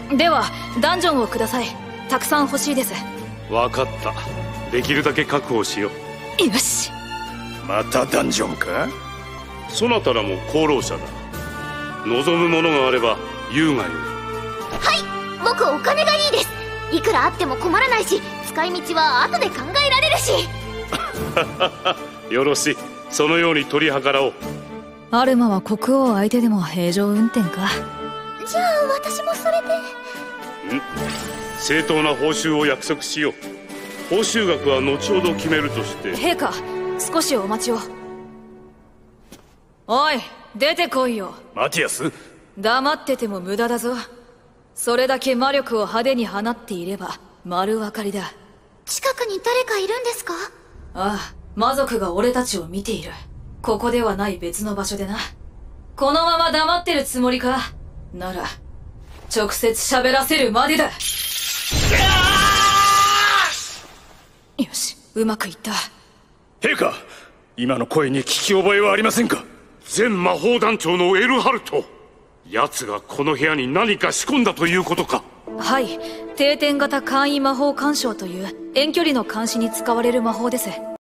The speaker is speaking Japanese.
ではダンジョンをください。たくさん欲しいです。 分かった。できるだけ確保しよよし。 またダンジョンか？ そなたらも功労者だ。望むものがあれば言うがよい。 はい、僕お金がいいです。いくらあっても困らないし、使い道は後で考えられるし。 よろしい、そのように取り計らおう。 アルマは国王相手でも平常運転か。 じゃあ私もそれで。 正当な報酬を約束しよう。報酬額は後ほど決めるとして。 陛下、少しお待ちを。おい、出てこいよ。 マティアス、 黙ってても無駄だぞ。それだけ魔力を派手に放っていれば丸分かりだ。 近くに誰かいるんですか？ ああ、魔族が俺たちを見ている。ここではない別の場所でな。このまま黙ってるつもりか？なら直接喋らせるまでだ。よし、うまくいった。 陛下、今の声に聞き覚えはありませんか？ 前魔法団長のエルハルト。奴がこの部屋に何か仕込んだということか？ はい、定点型簡易魔法干渉という遠距離の監視に使われる魔法です。